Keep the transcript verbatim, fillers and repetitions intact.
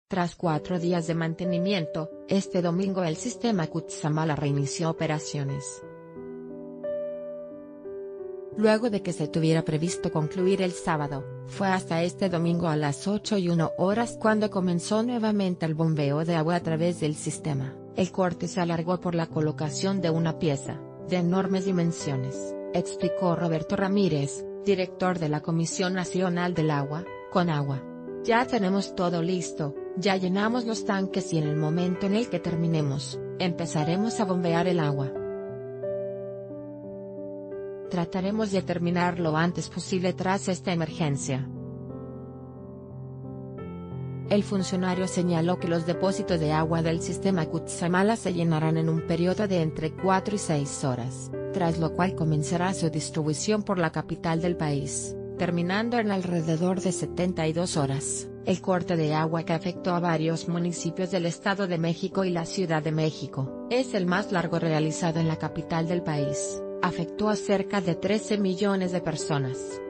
Tras cuatro días de mantenimiento, este domingo el sistema Cutzamala reinició operaciones. Luego de que se tuviera previsto concluir el sábado, fue hasta este domingo a las ocho y una horas cuando comenzó nuevamente el bombeo de agua a través del sistema. El corte se alargó por la colocación de una pieza, de enormes dimensiones, explicó Roberto Ramírez, director de la Comisión Nacional del Agua, Conagua. Ya tenemos todo listo, ya llenamos los tanques y en el momento en el que terminemos, empezaremos a bombear el agua. Trataremos de terminar lo antes posible tras esta emergencia. El funcionario señaló que los depósitos de agua del sistema Cutzamala se llenarán en un periodo de entre cuatro y seis horas, tras lo cual comenzará su distribución por la capital del país, terminando en alrededor de setenta y dos horas. El corte de agua que afectó a varios municipios del Estado de México y la Ciudad de México, es el más largo realizado en la capital del país, afectó a cerca de trece millones de personas.